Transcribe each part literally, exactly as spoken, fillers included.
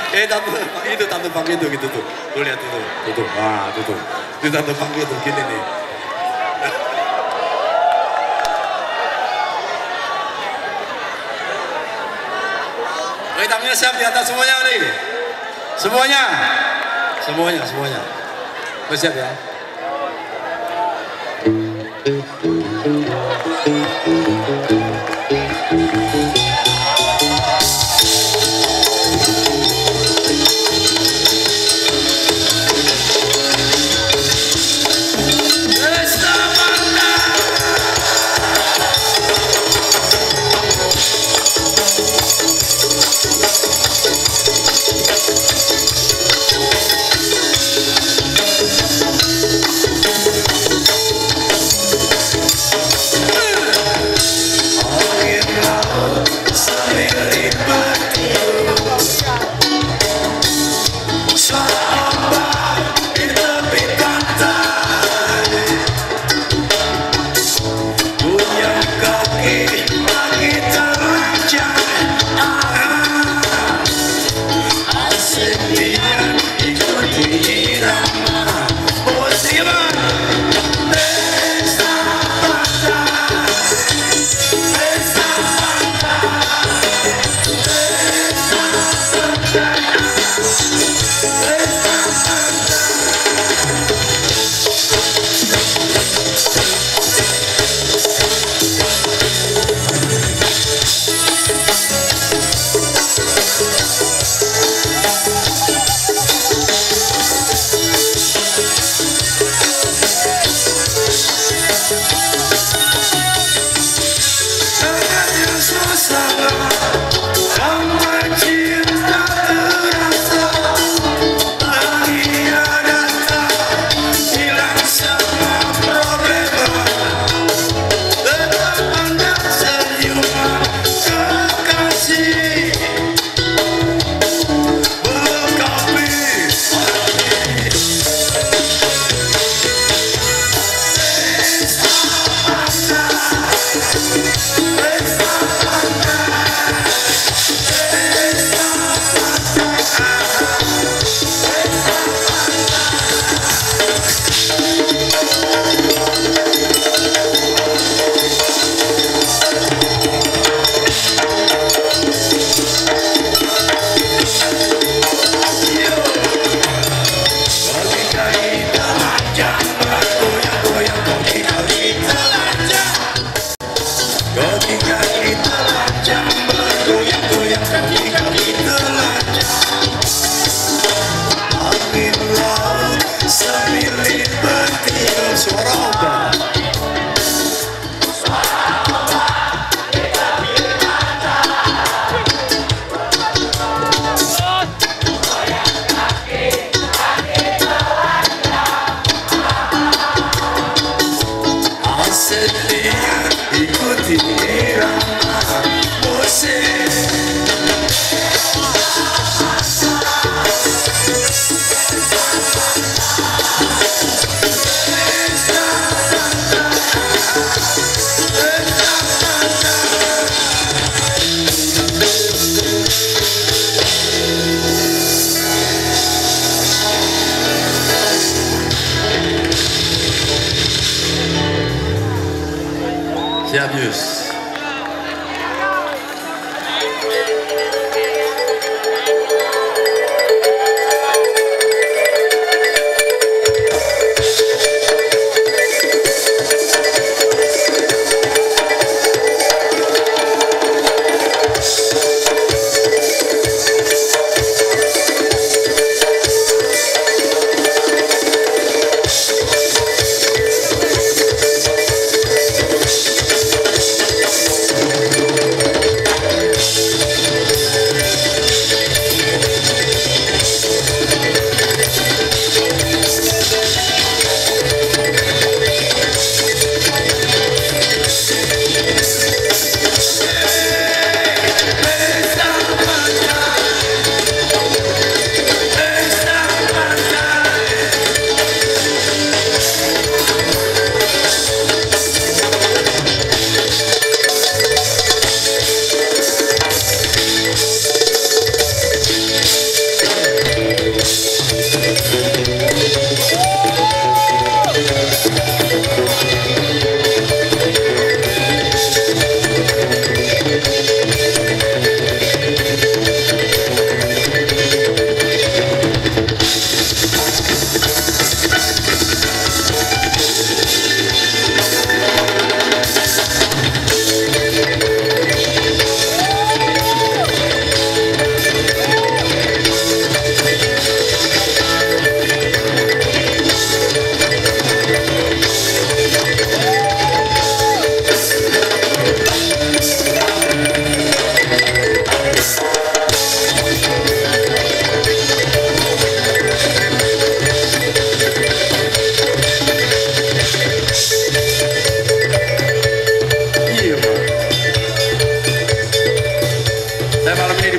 Eh tante, itu tante Bang itu gitu tuh. Tuh lihat itu, tuh tuh, wah tuh tuh. Itu tante Bang itu gini nih. Oke, tangannya siap di atas semuanya nih. Semuanya, semuanya, semuanya. Oke, siap ya.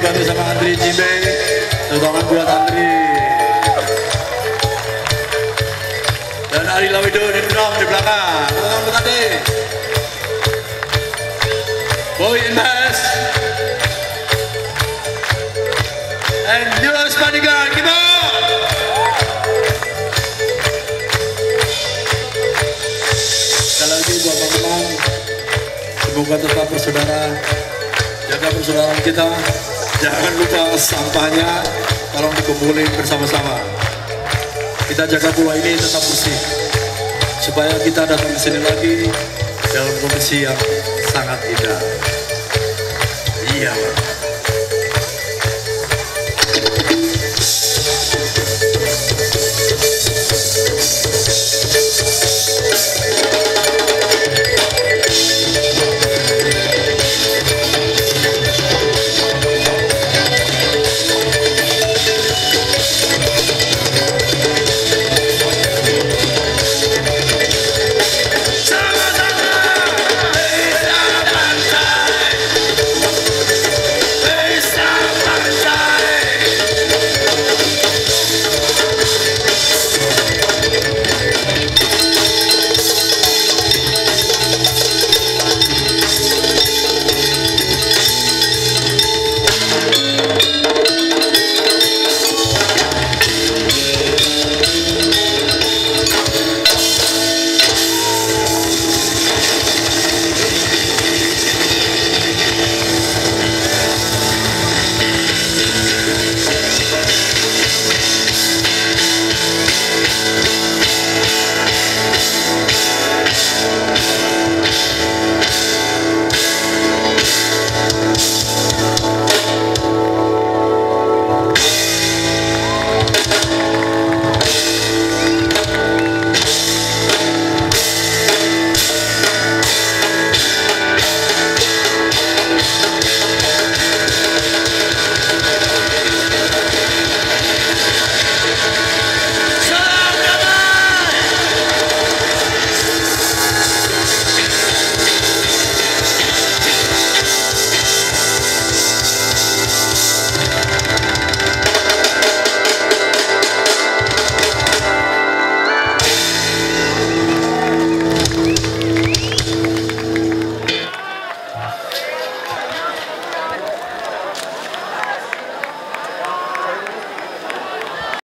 dibantu sama Andri Jimbe. Tangan buat Andri. Dan Ari Lawido di drum di belakang. Tangan buat Andri. Boy in bass. And Julius Panigan, keep on. Sekali lagi buat teman-teman, semoga tetap bersaudara, jaga persaudaraan kita, jangan lupa sampahnya, tolong dikumpulin bersama-sama. Kita jaga pulau ini tetap bersih, supaya kita datang ke sini lagi dalam kondisi yang sangat indah. Iya, Pak.